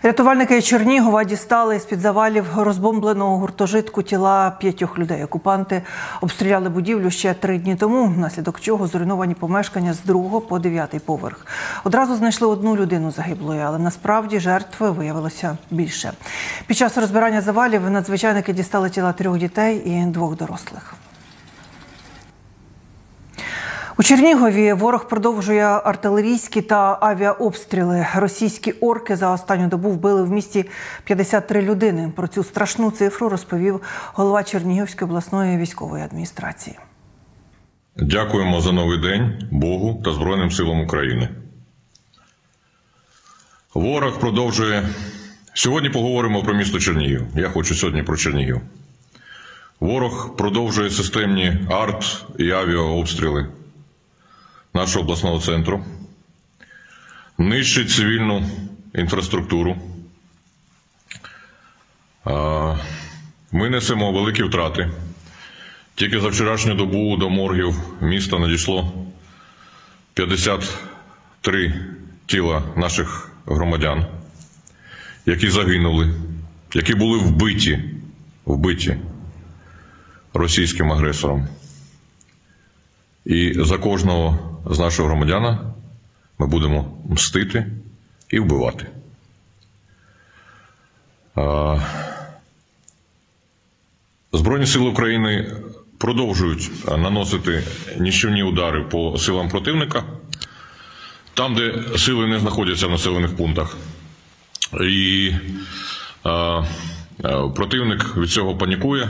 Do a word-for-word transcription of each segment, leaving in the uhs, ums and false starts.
Рятувальники Чернігова дістали з-під завалів розбомбленого гуртожитку тіла п'ятьох людей. Окупанти обстріляли будівлю ще три дні тому, внаслідок чого зруйновані помешкання з другого по дев'ятий поверх. Одразу знайшли одну людину загиблої, але насправді жертв виявилося більше. Під час розбирання завалів надзвичайники дістали тіла трьох дітей і двох дорослих. У Чернігові ворог продовжує артилерійські та авіаобстріли. Російські орки за останню добу вбили в місті п'ятдесят три людини. Про цю страшну цифру розповів голова Чернігівської обласної військової адміністрації. Дякуємо за новий день Богу та Збройним силам України. Ворог продовжує... Сьогодні поговоримо про місто Чернігів. Я хочу сьогодні про Чернігів. Ворог продовжує системні арт- і авіаобстріли нашого обласного центру, нищить цивільну інфраструктуру. Ми несемо великі втрати. Тільки за вчорашню добу до моргів міста надійшло п'ятдесят три тіла наших громадян, які загинули, які були вбиті, вбиті російським агресором. І за кожного з нашого громадяна ми будемо мстити і вбивати. Збройні сили України продовжують наносити нищівні удари по силам противника, там, де сили не знаходяться в населених пунктах. І противник від цього панікує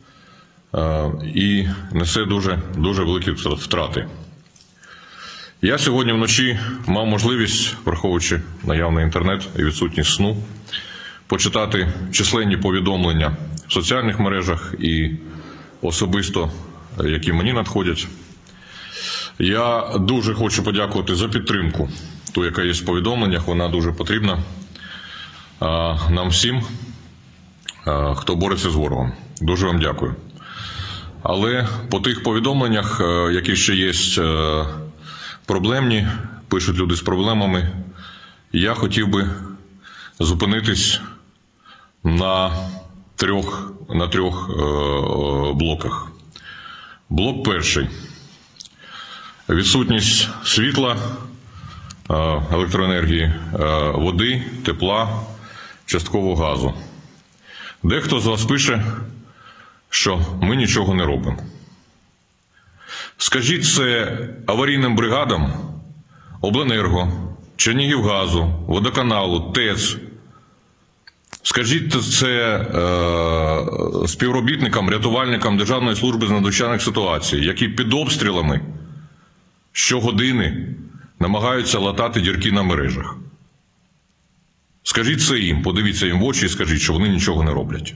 і несе дуже, дуже великі втрати. Я сьогодні вночі мав можливість, враховуючи наявний інтернет і відсутність сну, почитати численні повідомлення в соціальних мережах і особисто, які мені надходять. Я дуже хочу подякувати за підтримку, ту, яка є в повідомленнях, вона дуже потрібна нам всім, хто бореться з ворогом. Дуже вам дякую. Але по тих повідомленнях, які ще є проблемні, пишуть люди з проблемами, я хотів би зупинитись на трьох, на трьох блоках. Блок перший. Відсутність світла, електроенергії, води, тепла, частково газу. Дехто з вас пише, що ми нічого не робимо. Скажіть це аварійним бригадам Обленерго, Чернігівгазу, Водоканалу, ТЕЦ. Скажіть це е, співробітникам, рятувальникам Державної служби з надзвичайних ситуацій, які під обстрілами щогодини намагаються латати дірки на мережах. Скажіть це їм, подивіться їм в очі і скажіть, що вони нічого не роблять.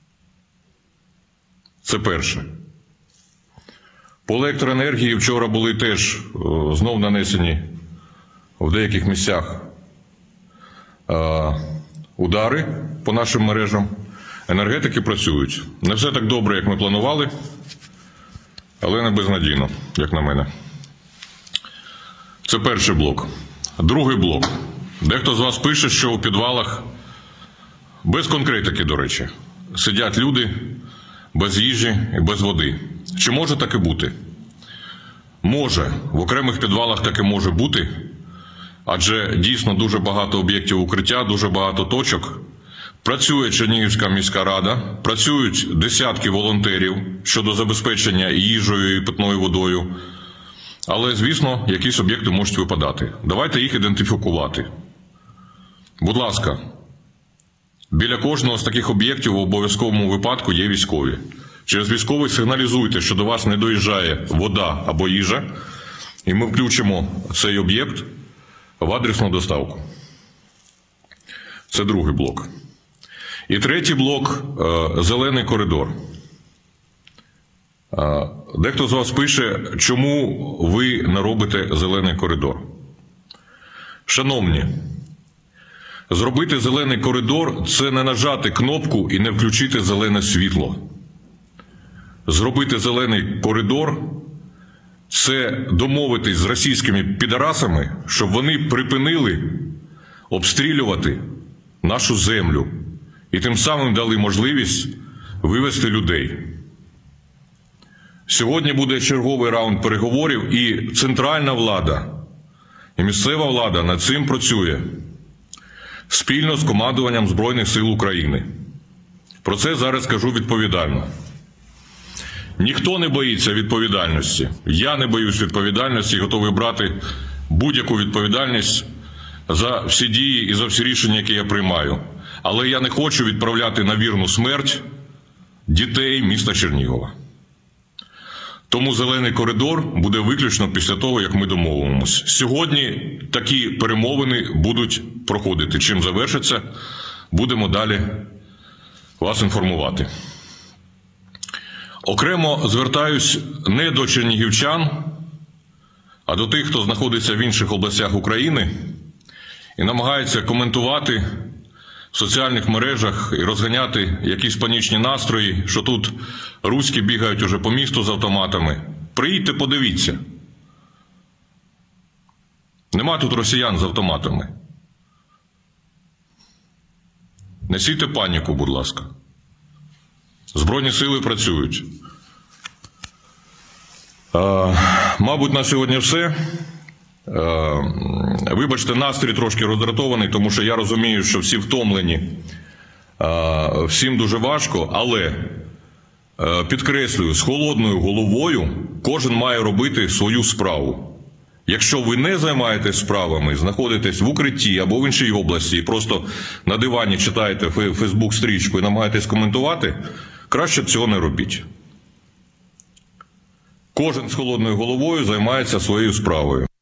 Це перше. По електроенергії вчора були теж знов нанесені в деяких місцях удари по нашим мережам. Енергетики працюють. Не все так добре, як ми планували, але не безнадійно, як на мене. Це перший блок. Другий блок. Дехто з вас пише, що у підвалах, без конкретики, до речі, сидять люди без їжі і без води. Чи може таке бути? Може. В окремих підвалах таке може бути, адже дійсно дуже багато об'єктів укриття, дуже багато точок. Працює Чернігівська міська рада, працюють десятки волонтерів щодо забезпечення їжею і питною водою. Але, звісно, якісь об'єкти можуть випадати. Давайте їх ідентифікувати. Будь ласка, біля кожного з таких об'єктів в обов'язковому випадку є військові. Через військових сигналізуйте, що до вас не доїжджає вода або їжа, і ми включимо цей об'єкт в адресну доставку. Це другий блок. І третій блок – зелений коридор. Дехто з вас пише, чому ви не робите зелений коридор. Шановні, зробити зелений коридор – це не нажати кнопку і не включити зелене світло. Зробити зелений коридор – це домовитись з російськими підарасами, щоб вони припинили обстрілювати нашу землю і тим самим дали можливість вивести людей. Сьогодні буде черговий раунд переговорів, і центральна влада, і місцева влада над цим працює спільно з командуванням Збройних сил України. Про це зараз кажу відповідально. Ніхто не боїться відповідальності. Я не боюсь відповідальності і готовий брати будь-яку відповідальність за всі дії і за всі рішення, які я приймаю. Але я не хочу відправляти на вірну смерть дітей міста Чернігова. Тому зелений коридор буде виключно після того, як ми домовимося. Сьогодні такі перемовини будуть проходити. Чим завершиться, будемо далі вас інформувати. Окремо звертаюсь не до чернігівчан, а до тих, хто знаходиться в інших областях України і намагається коментувати в соціальних мережах і розганяти якісь панічні настрої, що тут руські бігають уже по місту з автоматами. Приїдьте, подивіться. Нема тут росіян з автоматами. Не сійте паніку, будь ласка. Збройні сили працюють. А, мабуть, на сьогодні все. А, вибачте, настрій трошки роздратований, тому що я розумію, що всі втомлені, а, всім дуже важко, але а, підкреслюю, з холодною головою кожен має робити свою справу. Якщо ви не займаєтесь справами, знаходитесь в укритті або в іншій області і просто на дивані читаєте Фейсбук-стрічку і намагаєтесь коментувати, краще б цього не робіть. Кожен з холодною головою займається своєю справою.